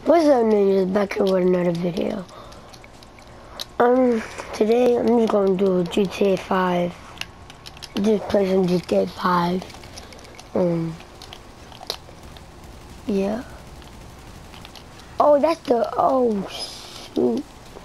What's up, ninjas? Back here with another video. Today I'm just gonna do GTA 5. Just play some GTA 5. Yeah. Oh, that's the, oh, shoot.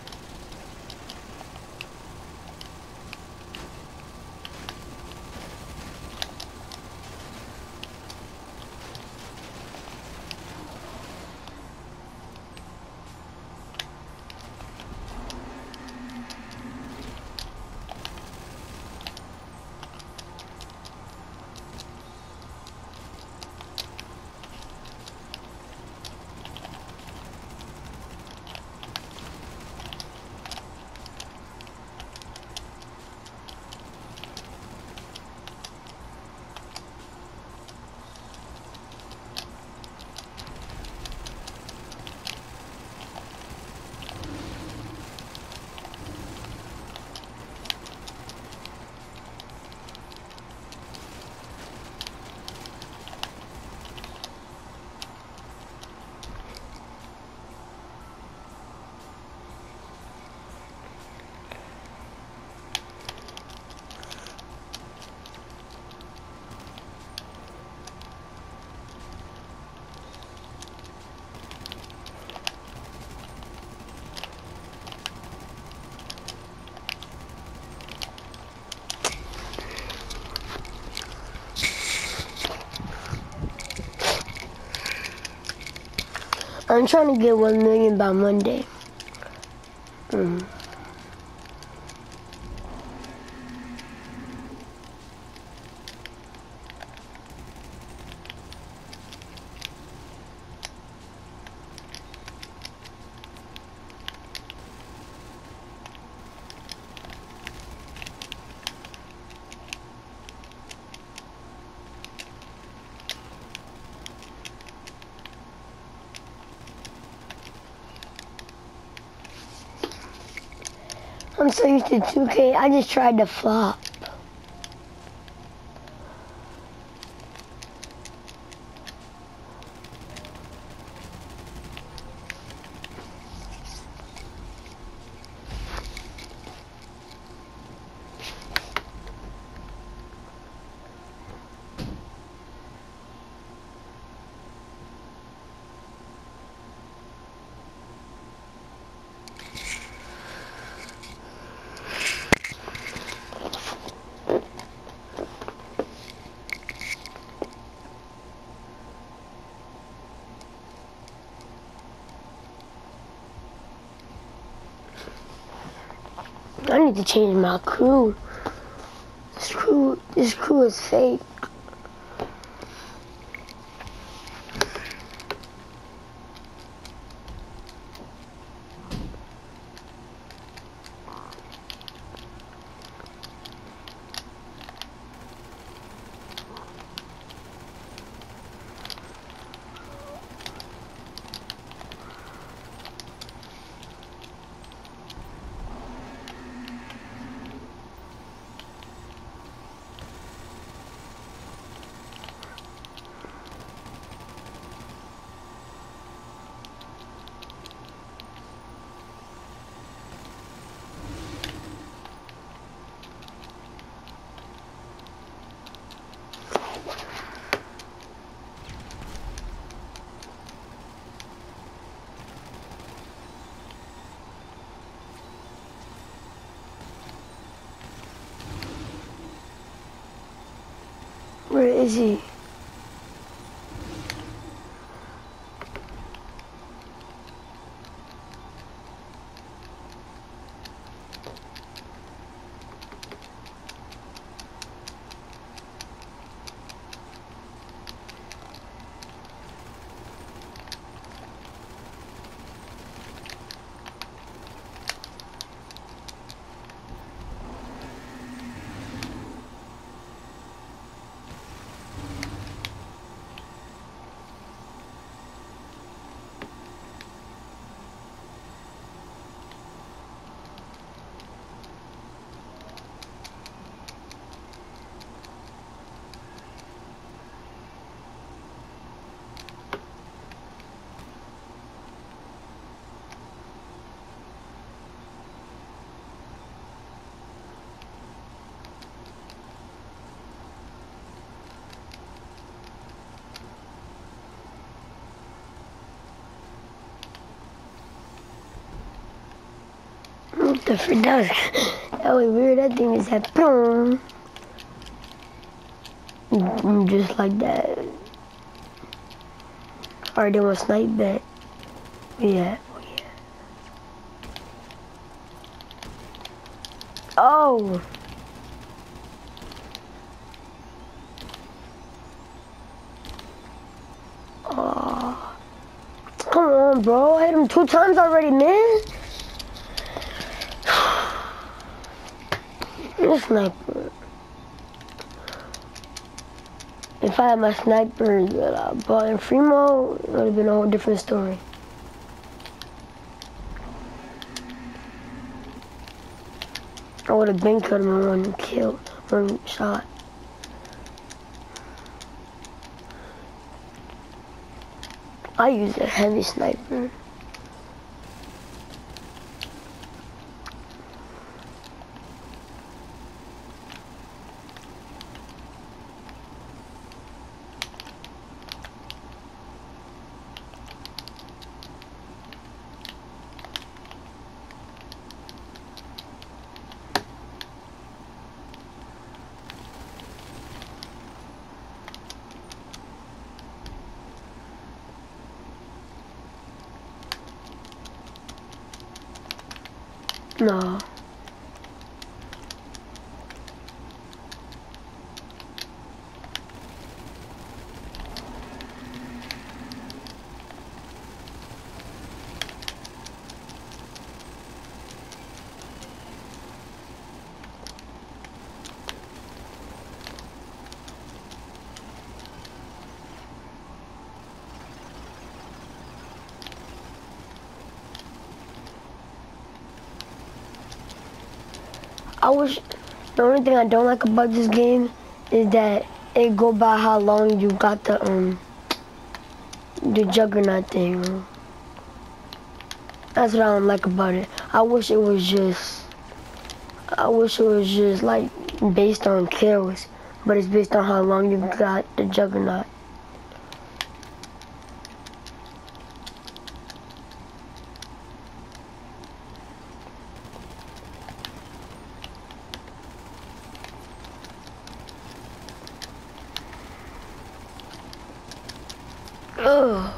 I'm trying to get 1 million by Monday. I'm so used to 2K, I just tried to flop. I need to change my crew. This crew is fake. Where is he? What the frick? That was weird. That thing is that boom. Just like that. Alright, they want to snipe that. Yeah. Oh. Oh. Come on, bro. I hit him 2 times already, man. This sniper. If I had my sniper that I bought in free mode, it would have been a whole different story. I would have been killed him in one shot. I use a heavy sniper. No. The only thing I don't like about this game is that it go by how long you got the juggernaut thing. That's what I don't like about it. I wish it was just like based on kills, but it's based on how long you got the juggernaut. Ugh.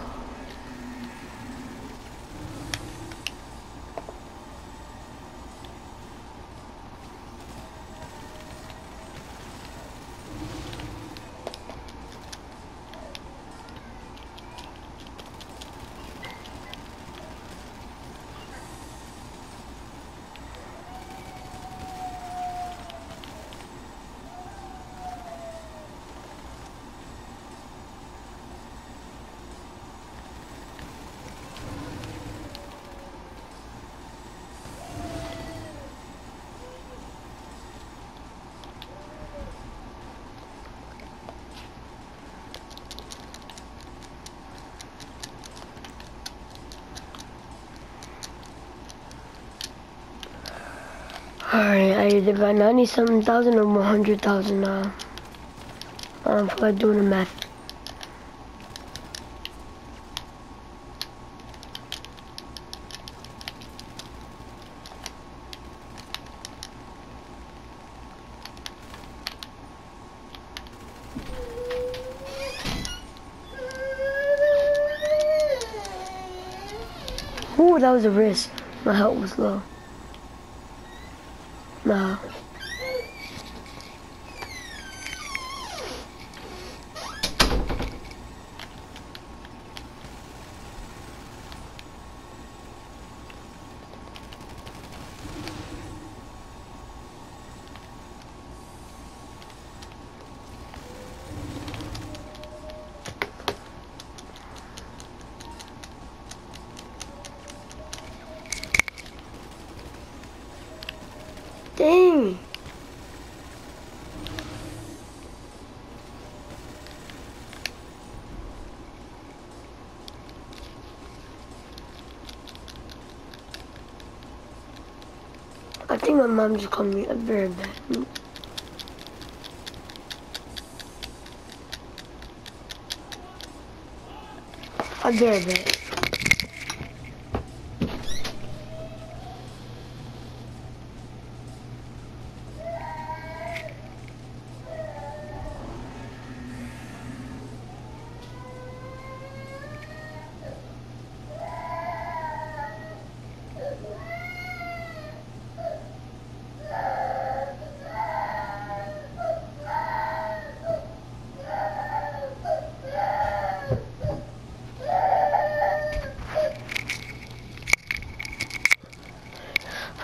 Alright, I either got 90-something thousand or 100,000 now. I don't feel like doing the math. Ooh, that was a risk. My health was low. Nah. Dang. I think my mom just called me a very bad. A very bad.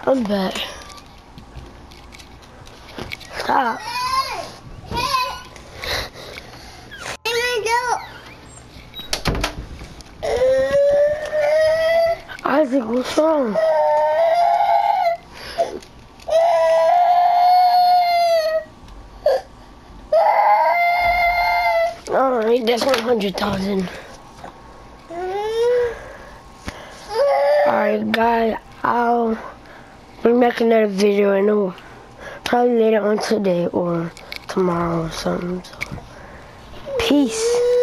I'm back. Stop. Isaac, what's wrong? Alright, that's 100,000. Alright, guys, I'll bring back another video. I know probably later on today or tomorrow or something. So, peace.